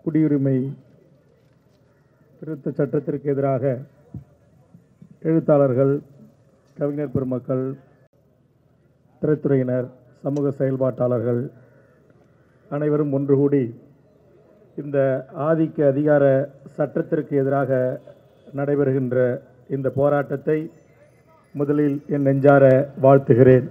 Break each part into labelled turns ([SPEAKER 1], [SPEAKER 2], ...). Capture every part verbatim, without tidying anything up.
[SPEAKER 1] குடியுரிமை திருத்த சட்டத்திற்கு எதிராக எழுத்தாளர்கள், கவிஞர் பெருமக்கள், திரைத்துறையினர், சமூக செயல்பாட்டாளர்கள் அனைவரும் ஒன்று கூடி இந்த ஆதிக்க அதிகார சட்டத்திற்கு எதிராக நடைபெறுகின்ற இந்த போராட்டத்தை முதலில் என் நெஞ்சார வாழ்த்துகிறேன்.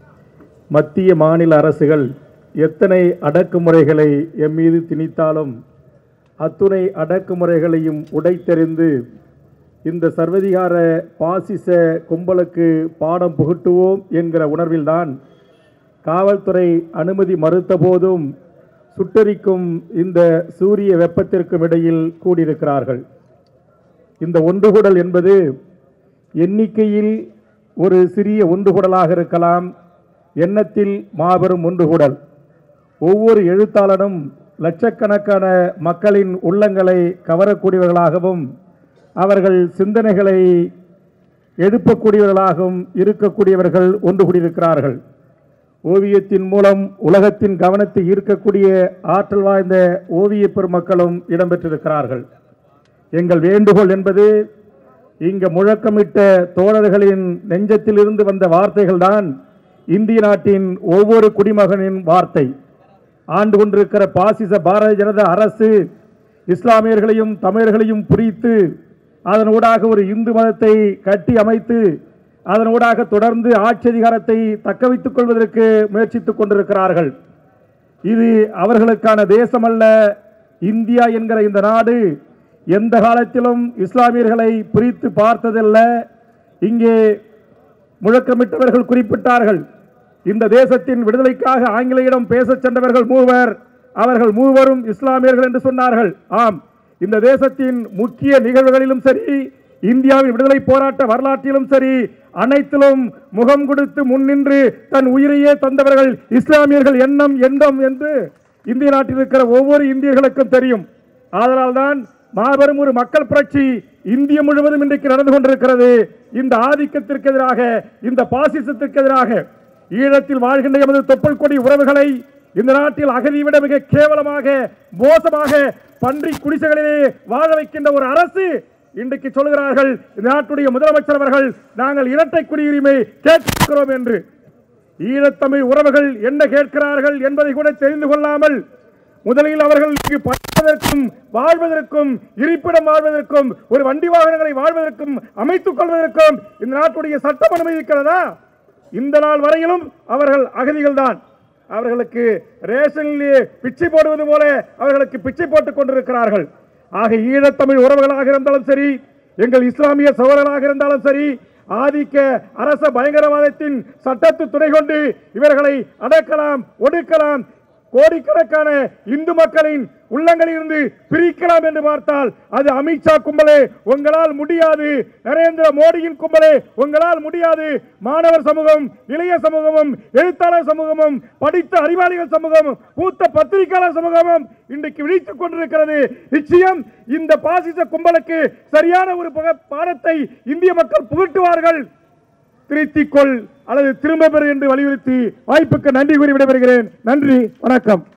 [SPEAKER 1] மத்திய மாநில அரசுகள் எத்தனை அடக்குமுறைகளை எம் மீது திணித்தாலும் அத்துணை அடக்குமுறைகளையும் உடைத்தெறிந்து இந்த சர்வதிகார பாசிச கும்பலுக்கு பாடம் புகட்டுவோம் என்கிற உணர்வில்தான் காவல்துறை அனுமதி மறுத்த போதும் சுட்டெரிக்கும் இந்த சூரிய வெப்பத்திற்கும் இடையில் கூடியிருக்கிறார்கள். இந்த ஒன்றுகூடல் என்பது எண்ணிக்கையில் ஒரு சிறிய ஒன்றுகூடலாக இருக்கலாம், எண்ணத்தில் மாபெரும் ஒன்றுகூடல். ஒவ்வொரு எழுத்தாளனும் லட்சக்கணக்கான மக்களின் உள்ளங்களை கவரக்கூடியவர்களாகவும் அவர்கள் சிந்தனைகளை எழுப்பக்கூடியவர்களாகவும் இருக்கக்கூடியவர்கள் ஒன்று கூடியிருக்கிறார்கள். ஓவியத்தின் மூலம் உலகத்தின் கவனத்தை ஈர்க்கக்கூடிய ஆற்றல் வாய்ந்த ஓவிய பெருமக்களும் இடம்பெற்றிருக்கிறார்கள். எங்கள் வேண்டுகோள் என்பது இங்கு முழக்கமிட்ட தோழர்களின் நெஞ்சத்திலிருந்து வந்த வார்த்தைகள் தான் இந்திய நாட்டின் ஒவ்வொரு குடிமகனின் வார்த்தை. ஆண்டு கொண்டிருக்கிற பாசிச பாரதிய ஜனதா அரசு இஸ்லாமியர்களையும் தமிழர்களையும் பிரித்து அதனூடாக ஒரு இந்து மதத்தை கட்டி அமைத்து அதனூடாக தொடர்ந்து ஆட்சி அதிகாரத்தை தக்க வைத்துக் கொள்வதற்கு முயற்சித்துக் கொண்டிருக்கிறார்கள். இது அவர்களுக்கான தேசமல்ல. இந்தியா என்கிற இந்த நாடு எந்த காலத்திலும் இஸ்லாமியர்களை பிரித்து பார்த்ததில்ல. இங்கே முழக்கமிட்டவர்கள் குறிப்பிட்டார்கள், இந்த தேசத்தின் விடுதலைக்காக ஆங்கிலேயிடம் பேச சென்றவர்கள் மூவர், அவர்கள் மூவரும் இஸ்லாமியர்கள் என்று சொன்னார்கள். ஆம், இந்த தேசத்தின் முக்கிய நிகழ்வுகளிலும் சரி, இந்தியாவின் விடுதலை போராட்ட வரலாற்றிலும் சரி, அனைத்திலும் முகம் கொடுத்து முன்னின்று தன் உயிரையே தந்தவர்கள் இஸ்லாமியர்கள் எண்ணம் எண்ணம் என்று இந்திய நாட்டில் இருக்கிற ஒவ்வொரு இந்தியர்களுக்கும் தெரியும். ஆதலால்தான் மாபெரும் ஒரு மக்கள் புரட்சி இந்திய முழுவதும் இன்றைக்கு நடந்து கொண்டிருக்கிறது. இந்த ஆதிக்கத்திற்கு எதிராக, இந்த பாசிசத்திற்கு எதிராக, ஈழத்தில் வாழ்கின்ற எமது தொப்புள் கொடி உறவுகளை இந்த நாட்டில் அகதி விட மிக கேவலமாக மோசமாக பன்றி குடிசைகளிலே வாழ வைக்கின்ற ஒரு அரசு இன்றைக்கு சொல்கிறார்கள், இந்த நாட்டுடைய முதலமைச்சர் அவர்கள் நாங்கள் இரட்டை குடியுரிமை கேட்கிறோம் என்று. ஈழத்தமிழ் உறவுகள் என்ன கேட்கிறார்கள் என்பதை கூட தெரிந்து கொள்ளாமல் முதலில் அவர்கள் படிப்பதற்கும் வாழ்வதற்கும் இருப்பிடம் வாழ்வதற்கும் ஒரு வண்டி வாகனங்களை வாழ்வதற்கும் அமைத்துக் கொள்வதற்கும் இந்த நாட்டுடைய சட்டம் அனுமதிக்கிறதா? இந்த நாள் வரையிலும் அவர்கள் அகதிகள் தான். அவர்களுக்கு ரேஷனிலே பிச்சை போடுவது போல அவர்களுக்கு பிச்சை போட்டுக் கொண்டிருக்கிறார்கள். ஆக ஈழத்தமிழ் உறவுகளாக இருந்தாலும் சரி, எங்கள் இஸ்லாமிய சகோதரர்களாக இருந்தாலும் சரி, ஆதிக்க அரச பயங்கரவாதத்தின் சட்டத்து துணை கொண்டு இவர்களை அடக்கலாம், ஒடுக்கலாம், கோடிக்கணக்கான இந்து மக்களின் உள்ளங்களில் இருந்து பிரிக்கலாம் என்று பார்த்தால் அது அமித்ஷா கும்பலே உங்களால் முடியாது. நரேந்திர மோடியின் கும்பலே உங்களால் முடியாது. மாணவர் சமூகம், இளைய சமூகமும், எழுத்தாளர் சமூகமும், படித்த அறிவாளிகள் சமூகமும், மூத்த பத்திரிகையாளர் சமூகமும் இன்றைக்கு விழித்துக் கொண்டிருக்கிறது. நிச்சயம் இந்த பாசிச கும்பலுக்கு சரியான ஒரு பாடத்தை இந்திய மக்கள் புகட்டுவார்கள். திருத்திக்கொள் அல்லது திரும்ப பெறு என்று வலியுறுத்தி வாய்ப்புக்கு நன்றி கூறி விடைபெறுகிறேன். நன்றி, வணக்கம்.